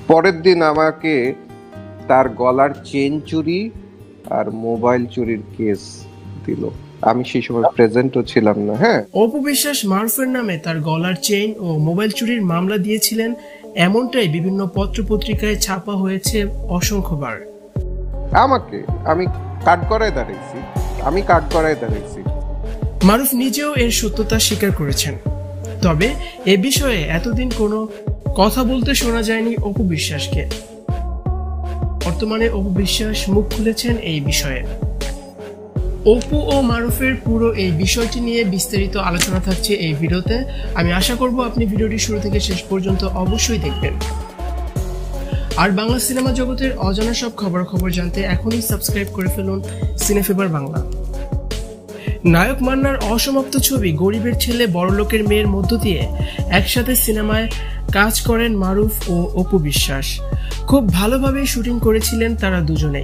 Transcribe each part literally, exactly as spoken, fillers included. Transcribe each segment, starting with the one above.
পরের দিন আমাকে তার গলার চেন চুরি আর মোবাইল চুরির কেস দিল। আমি সেই সময় প্রেজেন্টও ছিলাম না। হ্যাঁ, অপু বিশ্বাস মারুফের নামে তার গলার চেইন ও মোবাইল চুরির মামলা দিয়েছিলেন, এমনটাই বিভিন্ন পত্রপত্রিকায় ছাপা হয়েছে অসংখ্যবার। আমাকে আমি কাট করায় দাঁড়াইছি আমি কাট করায় দাঁড়াইছি মারুফ নিজেও এর সত্যতা স্বীকার করেছেন। তবে এ বিষয়ে এতদিন কোনো কথা বলতে শোনা যায়নি অপু বিশ্বাসকে। বর্তমানে অপু বিশ্বাস মুখ খুলেছেন এই বিষয়ে। অপু ও মারুফের পুরো এই বিষয়টি নিয়ে বিস্তারিত আলোচনা থাকছে এই ভিডিওতে। আমি আশা করব আপনি ভিডিওটি শুরু থেকে শেষ পর্যন্ত অবশ্যই দেখবেন। আর বাংলা সিনেমা জগতের অজানা সব খবর খবর জানতে এখনই সাবস্ক্রাইব করে ফেলুন সিনেফেবার বাংলা। নায়ক মান্নার অসমাপ্ত ছবি গরিবের ছেলে বড়লোকের মেয়ের মধ্য দিয়ে একসাথে সিনেমায় কাজ করেন মারুফ ও অপু বিশ্বাস। খুব ভালোভাবে শুটিং করেছিলেন তারা দুজনেই।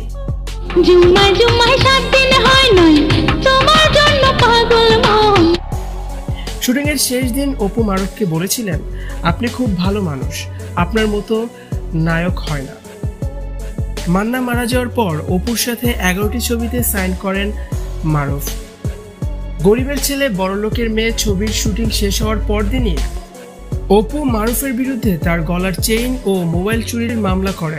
শুটিং এর শেষ দিন অপু মারুফকে বলেছিলেন, আপনি খুব ভালো মানুষ, আপনার মতো নায়ক হয় না। মান্না মারা যাওয়ার পর অপুর সাথে এগারোটি ছবিতে সাইন করেন মারুফ। গরিবের ছেলে বড়লোকের মেয়ে ছবির শুটিং শেষ হওয়ার পর দিনই অপু মারুফের বিরুদ্ধে তার গলার চেইন ও মোবাইল চুরির মামলা করেন।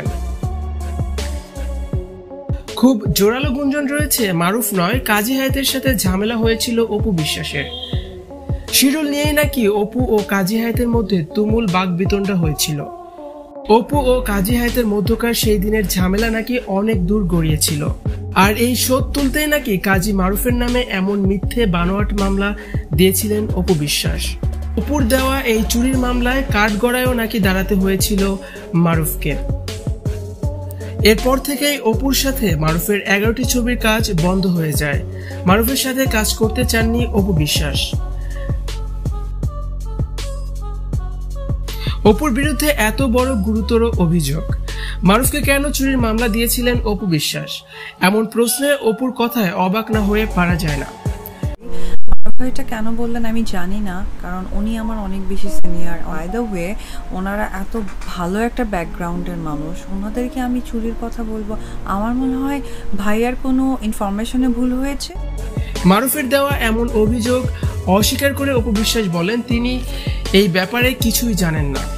খুব জোরালো গুঞ্জন রয়েছে মারুফ নয়, কাজী হায়াতের সাথে ঝামেলা হয়েছিল অপু বিশ্বাসের। শিরুল নিয়েই নাকি অপু ও কাজী হায়াতের মধ্যে তুমুল বাকবিতণ্ডা হয়েছিল। অপু ও কাজী হায়াতের মধ্যকার সেই দিনের ঝামেলা নাকি অনেক দূর গড়িয়েছিল। আর এই শোধ তুলতেই নাকি কাজী মারুফের নামে এমন মিথ্যে বানোয়াট মামলা দিয়েছিলেন অপু বিশ্বাস। অপুর দেওয়া এই চুরির মামলায় কাঠগড়ায়ও নাকি দাঁড়াতে হয়েছিল মারুফকে। এরপর থেকেই অপুর সাথে মারুফের এগারোটি ছবির কাজ বন্ধ হয়ে যায়। মারুফের সাথে কাজ করতে চাননি অপু বিশ্বাস। অপুর বিরুদ্ধে এত বড় গুরুতর অভিযোগ, মারুফকে কেন চুরির মামলা দিয়েছিলেন অপু বিশ্বাস? এমন প্রশ্নে অপুর কথায় অবাক না হয়ে পারা যায় না। এটা কেন বললেন আমি জানি না, কারণ উনি আমার অনেক বেশি সিনিয়র। বাই দ্য ওয়ে, ওনারা এত ভালো একটা ব্যাকগ্রাউন্ডের মানুষ, ওনাদেরকে আমি চুরির কথা বলবো? আমার মনে হয় ভাইয়ার কোনো ইনফরমেশনে ভুল হয়েছে। মারুফের দেওয়া এমন অভিযোগ অস্বীকার করে অপু বিশ্বাস বলেন তিনি এই ব্যাপারে কিছুই জানেন না।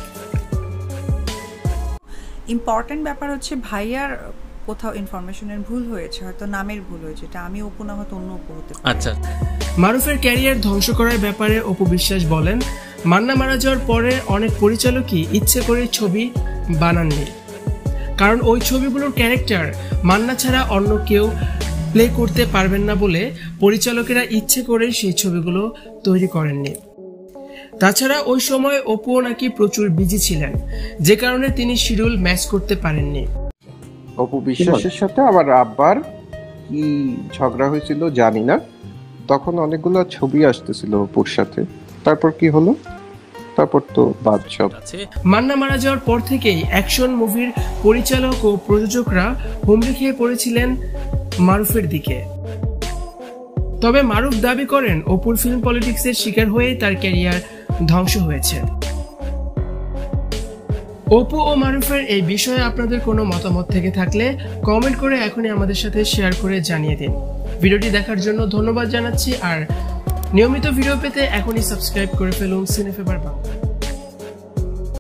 ইম্পর্টেন্ট ব্যাপার হচ্ছে ভাইয়ার কোথাও ইনফরমেশনের ভুল হয়েছে, হয়তো নামের ভুল হয়েছে, এটা আমি অপু না হয়তো অন্য অপু হতে পারে। আচ্ছা, মারুফের ক্যারিয়ার ধ্বংস করার ব্যাপারে অপু বিশ্বাস বলেন, মান্না মারা যাওয়ার পরে অনেক পরিচালকই ইচ্ছে করে ছবি বানাননি, কারণ ওই ছবিগুলোর ক্যারেক্টার মান্না ছাড়া অন্য কেউ প্লে করতে পারবেন না বলে পরিচালকেরা ইচ্ছে করে সেই ছবিগুলো তৈরি করেননি। তাছাড়া ওই সময় অপুও নাকি প্রচুর বিজি ছিলেন, যে কারণে তিনি শিডিউল ম্যাচ করতে পারেননি। অপু বিশ্বাসের সাথে আমার আব্বার কি ঝগড়া হয়েছিল জানি না, তখন অনেকগুলো ছবি আসতেছিল অপুর সাথে। তারপর কি হলো? তারপর তো বাদ সব। মান্না মারা যাওয়ার পর থেকেই অ্যাকশন মুভির পরিচালক ও প্রযোজকরা হুমড়ি খেয়ে পড়েছিলেন মারুফের দিকে। তবে মারুফ দাবি করেন অপুর ফিল্ম পলিটিক্সের শিকার হয়ে তার ক্যারিয়ার ধ্বংস হয়েছে। অপু ও মারুফের এই বিষয়ে আপনাদের কোনো মতামত থেকে থাকলে কমেন্ট করে এখনই আমাদের সাথে শেয়ার করে জানিয়ে দিন। ভিডিওটি দেখার জন্য ধন্যবাদ জানাচ্ছি। আর নিয়মিত ভিডিও পেতে এখনই সাবস্ক্রাইব করে ফেলুন সিনেফেবার বাংলা।